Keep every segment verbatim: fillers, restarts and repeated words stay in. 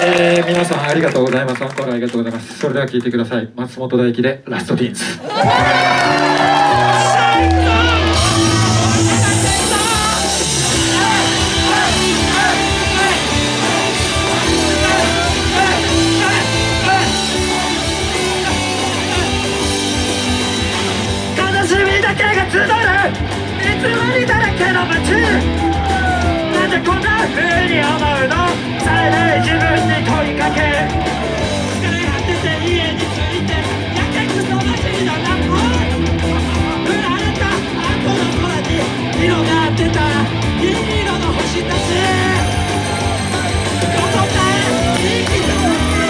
えー、皆さんありがとうございます。アンコールありがとうございます。それでは聴いてください。松本大輝でラストティーンズ。 悲しみだけが集う偽りだらけの街、なんでこんな風に思うの、さえない自分に問いかけ、疲れ果てて家に着いてやけくそまじりの中、振られた後の空に広がってた銀色の星たち、どこかへ生きた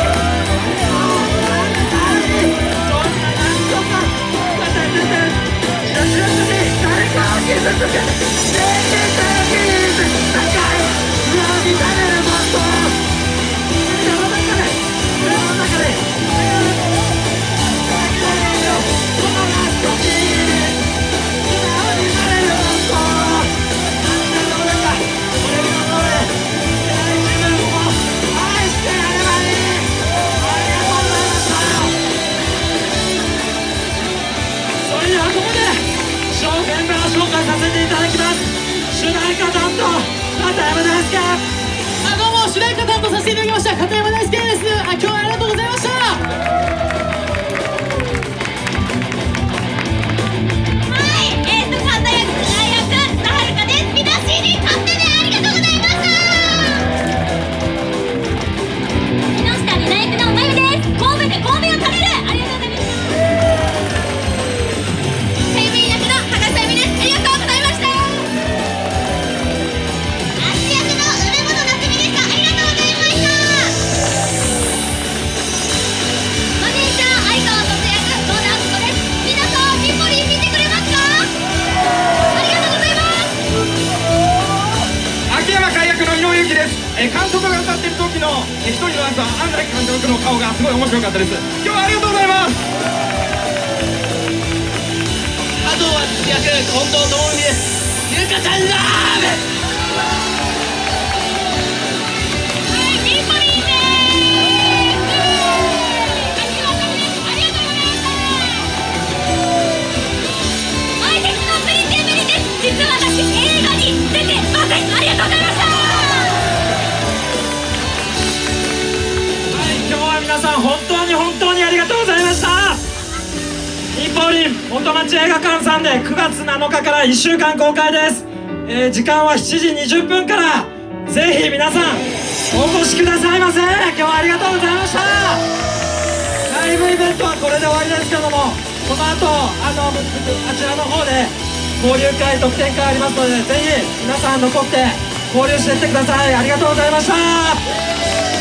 そんななんとか私たち知らずに誰かを傷つけて生きてる傷高い裏にされるもっと胸の中で胸の中でこのラストに素直になれるもっと涙の中俺の声いけない自分を愛してやればいい。ありがとうございました。それではここでメンバー紹介させていただきます。主題歌担当片山大輔。 あ、どうも主題歌担当させていただきました片山大輔です。あ、今日はありがとうございました。 はい、えーと片役大役田遥です。みんな シーディー 買ってね。ありがとうございました。木下二大役のまゆです。神戸で神戸を食べる。ありがとうございました。セイミン役の高瀬美です。ありがとうございました。足役の梅本夏美でした。ありがとうございました。マネージャー相川達役野田敦子です。皆さんニコリン見てくれますか？ありがとうございます。 秋山海役の井上由紀です。えー監督が歌ってる時のえー一人のダンサー安西監督の顔がすごい面白かったです。今日はありがとうございます。 あとは実役近藤智美です。ゆかちゃんラーメン。 はい、ニコリンでーす。秋山さんです。ありがとうございました。相席のプリンテンベリです。実は私映画に出てません。ありがとうございました。 はい、今日は皆さん本当に本当にありがとうございました。ニポリン元町映画館さんでくがつなのかからいっしゅうかん公開です。えー、時間はしちじにじゅっぷんから、ぜひ皆さんお越しくださいませ。今日はありがとうございました。ライブイベントはこれで終わりですけども、この後あのあちらの方で交流会特典会ありますので、ぜひ皆さん残って交流していってください。ありがとうございました。